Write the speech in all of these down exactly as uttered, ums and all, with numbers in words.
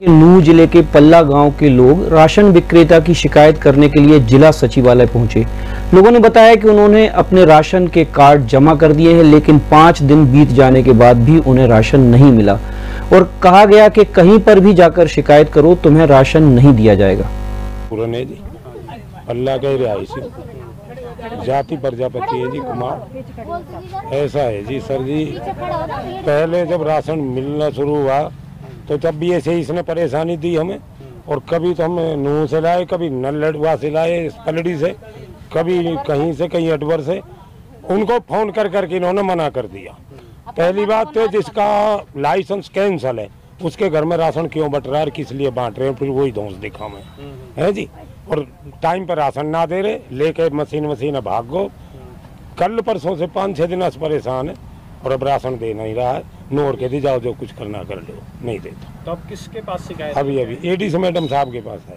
नूह जिले के पल्ला गांव के लोग राशन विक्रेता की शिकायत करने के लिए जिला सचिवालय पहुंचे। लोगों ने बताया कि उन्होंने अपने राशन के कार्ड जमा कर दिए हैं, लेकिन पांच दिन बीत जाने के बाद भी उन्हें राशन नहीं मिला और कहा गया कि कहीं पर भी जाकर शिकायत करो, तुम्हें राशन नहीं दिया जाएगा। पुराने जी पल्ला के रिहायशी जाति प्रजापति है जी कुमार। ऐसा है जी सर जी, पहले जब राशन मिलना शुरू हुआ तो तब भी ऐसे इसने परेशानी दी हमें, और कभी तो हमें नूह से लाए, कभी नलडवा से लाए, पलड़ी से, कभी कहीं से कहीं अटवर से। उनको फोन कर करके इन्होंने मना कर दिया। पहली बात तो जिसका लाइसेंस कैंसल है उसके घर में राशन क्यों बट रहा है, किस लिए बांट रहे हैं, फिर वही धौंस दिखा में है जी। और टाइम पर राशन ना दे रहे, लेके मशीन मशीन भागो। कल परसों से पाँच छः दिन से परेशान है और अब राशन दे नहीं रहा है। नोर के दी जाओ, जो कुछ करना कर लो, नहीं देता। तो अब किसके पास शिकायत? अभी अभी एडी से मैडम साहब के पास है।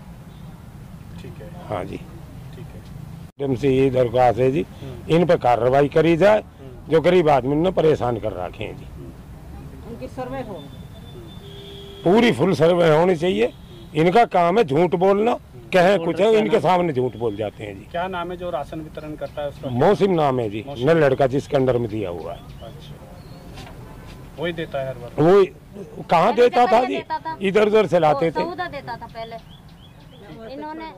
ठीक है, हाँ जी ठीक है। मैडम से ये दरख्वास्त है जी, इन पर कार्रवाई करी जाए, जो गरीब आदमी ने परेशान कर रखे हैं जी। उनकी सर्वे हो, पूरी फुल सर्वे होनी चाहिए। इनका काम है झूठ बोलना, कहे कुछ है, इनके सामने झूठ बोल जाते हैं जी। क्या नाम है जो राशन वितरण करता है उसका? मौसम नाम है जी, न लड़का जिसके अंडर में दिया हुआ है। अच्छा, वही देता है हर बार? वो कहाँ देता था जी, इधर उधर से लाते थे। देता था पहले इन्होंने।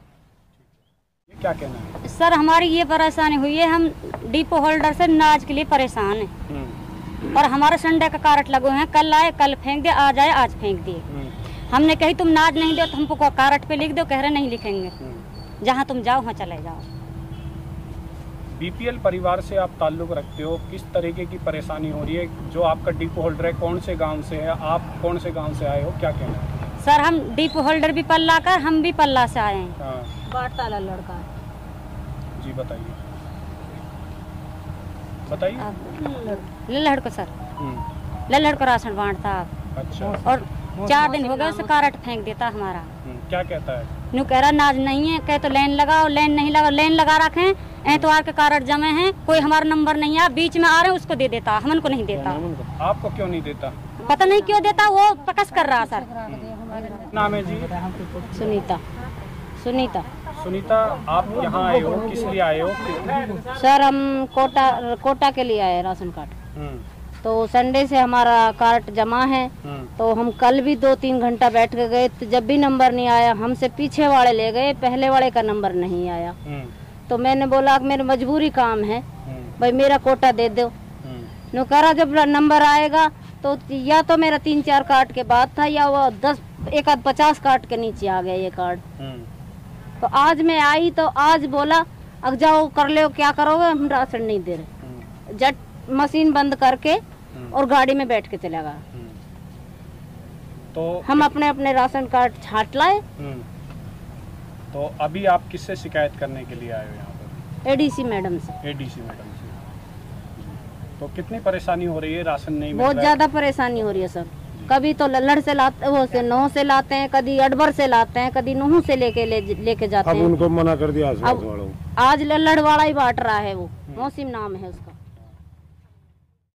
क्या कहना है सर, हमारी ये परेशानी हुई है, हम डिपो होल्डर से नाज के लिए परेशान हैं और हमारे संडे का कार्ड लगे हैं। कल आए कल फेंक दिए, आज आए आज फेंक दिए। हमने कही तुम नाज नहीं दो तो हमको कार्ड पे लिख दो, कह रहे नहीं लिखेंगे, जहाँ तुम जाओ वहाँ चले जाओ। बीपीएल परिवार से आप ताल्लुक रखते हो, किस तरीके की परेशानी हो रही है? जो आपका डिपो होल्डर है कौन से गांव से है, आप कौन से गांव से आए हो, क्या कहना है? सर, हम डिपो होल्डर भी पल्ला कर, हम भी पल्ला से आए हैं। हाँ। बाटता लड़का जी बताइए बताइए। लल्लड़ को सर, लल्लड़ को राशन बांटता आप। अच्छा। और चार दिन हो गए उसे कार्ड फेंक देता हमारा। क्या कहता है? न्यू कह रहा नाज नहीं है, कहे तो लाइन लगाओ, लाइन नहीं लगाओ, लाइन लगा रखे एतवार के कार्ड जमे हैं, कोई हमारा नंबर नहीं है, बीच में आ रहे हैं उसको दे देता, हमन को नहीं देता। आपको क्यों नहीं देता? पता नहीं क्यों देता, वो पकस कर रहा सर। नाम है जी? सुनीता। सुनीता सुनीता, आप यहाँ आए हो, किस लिए आए हो? सर, हम कोटा कोटा के लिए आए राशन कार्ड। तो संडे से हमारा कार्ड जमा है, तो हम कल भी दो तीन घंटा बैठ के गए, तो जब भी नंबर नहीं आया, हमसे पीछे वाले ले गए, पहले वाले का नंबर नहीं आया। तो मैंने बोला कि मेरी मजबूरी काम है, भाई मेरा कोटा दे दो। नो करा जब नंबर आएगा तो या तो मेरा तीन चार कार्ड के बाद था, या वो दस एक आध पचास कार्ड के नीचे आ गया ये कार्ड। तो आज मैं आई तो आज बोला अब जाओ कर ले, क्या करोगे, हम राशन नहीं दे रहे। जट मशीन बंद करके और गाड़ी में बैठ के चला गया। तो हम अपने अपने राशन कार्ड छाट लाए। तो अभी आप किससे शिकायत करने के लिए आए हो यहाँ पर? एडीसी मैडम से। एडीसी मैडम से। तो कितनी परेशानी हो रही है, राशन नहीं मिल रहा है? बहुत ज्यादा परेशानी हो रही है सर। कभी तो लल्लड़ से लाते, वो से नोह से लाते हैं, कभी अडबर से लाते हैं, कभी नूह से लेके ले, लेके जाते हैं। अब उनको मना कर दिया अब आज लल्लड़ वाला ही बांट रहा है, वो मौसम नाम है उसका।